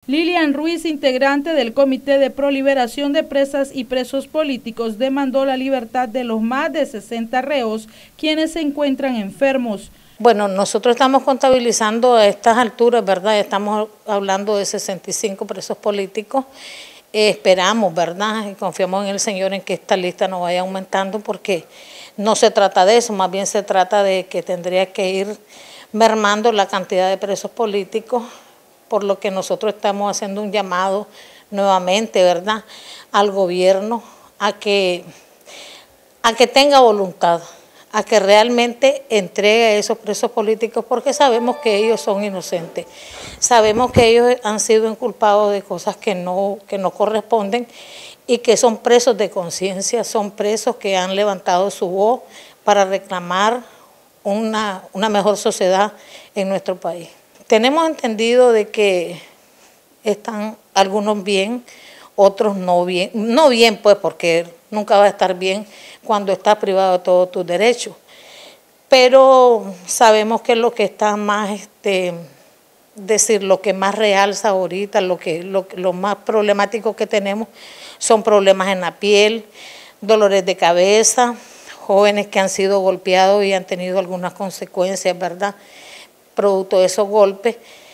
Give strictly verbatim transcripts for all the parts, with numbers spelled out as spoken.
Lilian Ruiz, integrante del Comité de Proliberación de Presas y Presos Políticos, demandó la libertad de los más de sesenta reos quienes se encuentran enfermos. Bueno, nosotros estamos contabilizando a estas alturas, ¿verdad? Estamos hablando de sesenta y cinco presos políticos. Eh, esperamos, ¿verdad? Y confiamos en el Señor en que esta lista no vaya aumentando, porque no se trata de eso, más bien se trata de que tendría que ir mermando la cantidad de presos políticos, por lo que nosotros estamos haciendo un llamado nuevamente, ¿verdad?, al gobierno a que, a que tenga voluntad, a que realmente entregue a esos presos políticos, porque sabemos que ellos son inocentes, sabemos que ellos han sido inculpados de cosas que no, que no corresponden y que son presos de conciencia, son presos que han levantado su voz para reclamar una, una mejor sociedad en nuestro país. Tenemos entendido de que están algunos bien, otros no bien, no bien pues porque nunca va a estar bien cuando estás privado de todos tus derechos, pero sabemos que lo que está más, este, decir, lo que más realza ahorita, lo, que, lo, lo más problemático que tenemos son problemas en la piel, dolores de cabeza, jóvenes que han sido golpeados y han tenido algunas consecuencias, ¿verdad?, producto de esos golpes,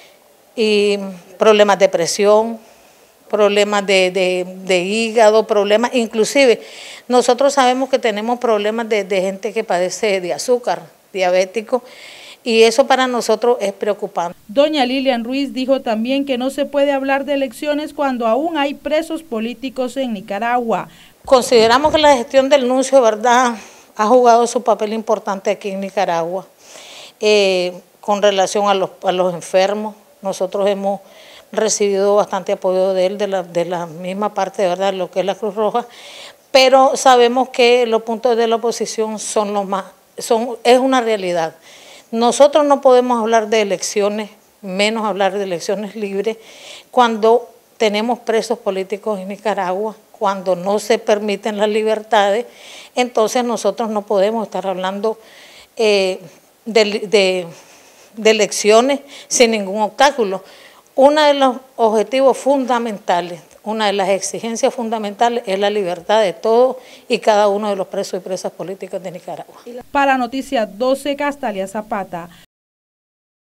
y problemas de presión, problemas de, de, de hígado, problemas, inclusive nosotros sabemos que tenemos problemas de, de gente que padece de azúcar, diabético, y eso para nosotros es preocupante. Doña Lilian Ruiz dijo también que no se puede hablar de elecciones cuando aún hay presos políticos en Nicaragua. Consideramos que la gestión del nuncio, ¿verdad?, ha jugado su papel importante aquí en Nicaragua. Eh, con relación a los, a los enfermos, nosotros hemos recibido bastante apoyo de él, de la, de la misma parte, de verdad, lo que es la Cruz Roja, pero sabemos que los puntos de la oposición son los más, son, es una realidad. Nosotros no podemos hablar de elecciones, menos hablar de elecciones libres, cuando tenemos presos políticos en Nicaragua, cuando no se permiten las libertades, entonces nosotros no podemos estar hablando eh, de, de, de elecciones sin ningún obstáculo. Uno de los objetivos fundamentales, una de las exigencias fundamentales es la libertad de todos y cada uno de los presos y presas políticas de Nicaragua. Para Noticias doce, Castalia Zapata.